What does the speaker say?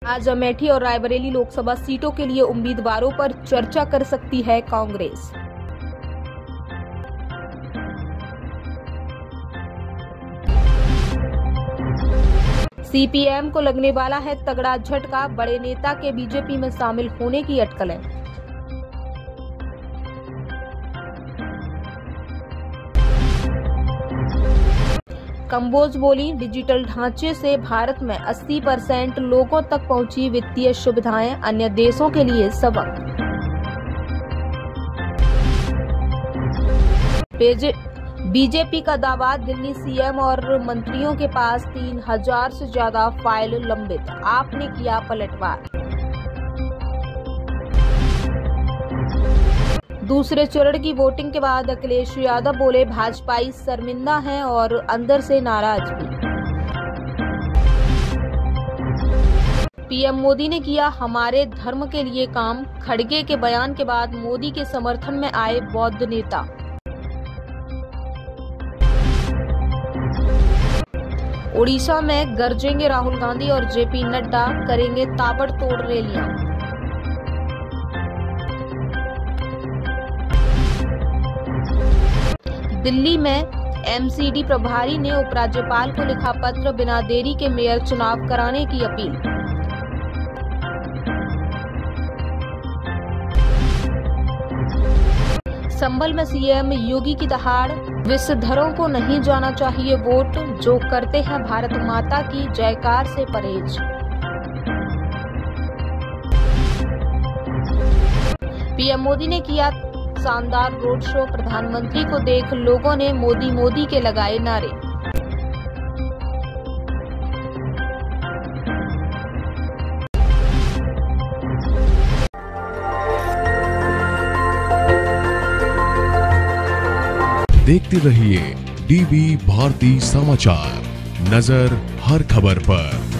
आज अमेठी और रायबरेली लोकसभा सीटों के लिए उम्मीदवारों पर चर्चा कर सकती है कांग्रेस। सीपीएम को लगने वाला है तगड़ा झटका, बड़े नेता के बीजेपी में शामिल होने की अटकलें। कंबोज बोली, डिजिटल ढांचे से भारत में 80% लोगों तक पहुंची वित्तीय सुविधाएं, अन्य देशों के लिए सबक। बीजेपी का दावा, दिल्ली सीएम और मंत्रियों के पास 3000 से ज्यादा फाइल लंबित, आपने किया पलटवार। दूसरे चरण की वोटिंग के बाद अखिलेश यादव बोले, भाजपाई शर्मिंदा हैं और अंदर से नाराज भी। पीएम मोदी ने किया हमारे धर्म के लिए काम, खड़गे के बयान के बाद मोदी के समर्थन में आए बौद्ध नेता। ओडिशा में गरजेंगे राहुल गांधी और जेपी नड्डा, करेंगे ताबड़तोड़ रैलियां। दिल्ली में एमसीडी प्रभारी ने उपराज्यपाल को लिखा पत्र, बिना देरी के मेयर चुनाव कराने की अपील। संभल में सीएम योगी की दहाड़, विषधरों को नहीं जाना चाहिए वोट, जो करते हैं भारत माता की जयकार से परहेज। पीएम मोदी ने किया शानदार रोड शो, प्रधानमंत्री को देख लोगों ने मोदी मोदी के लगाए नारे। देखते रहिए डीवी भारती समाचार, नजर हर खबर पर।